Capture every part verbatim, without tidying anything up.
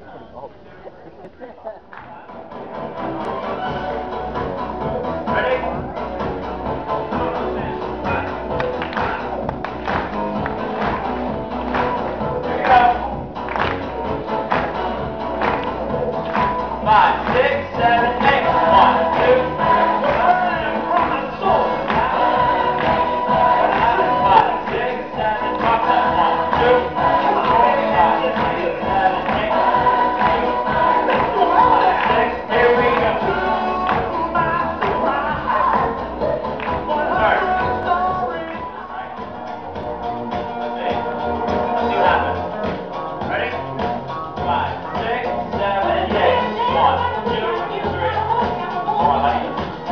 Five, six, seven, eight. One, two, three, four. Five, six, seven, drop that. One, two, five, six, seven, eight. Five, six, here we go. Start. Let's see. Let's see what happens. Ready? Five, six, seven, eight. One, two, three, four. Good.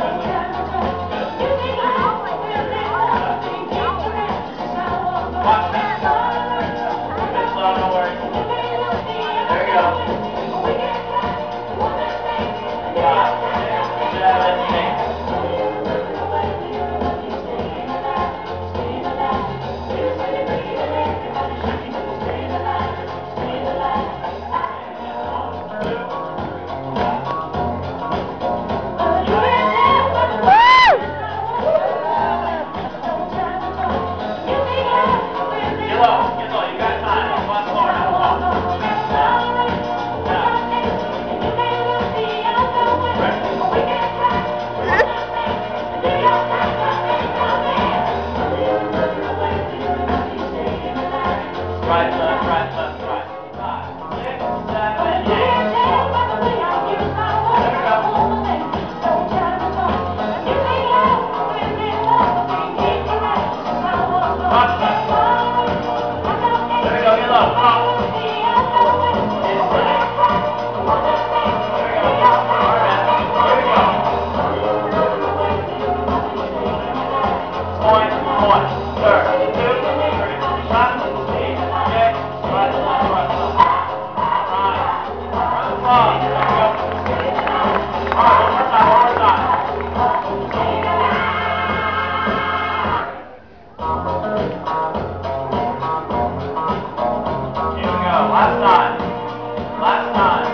Watch that. A bit slow, no worries. There we go. Five, six, seven, eight. Right, left, right, left, right. Five, six, seven, eight. There we go. Watch that. There we go, get low. Come on. There we go. All right, here we go. Point, point, third, two, three, five. Last time. Last time.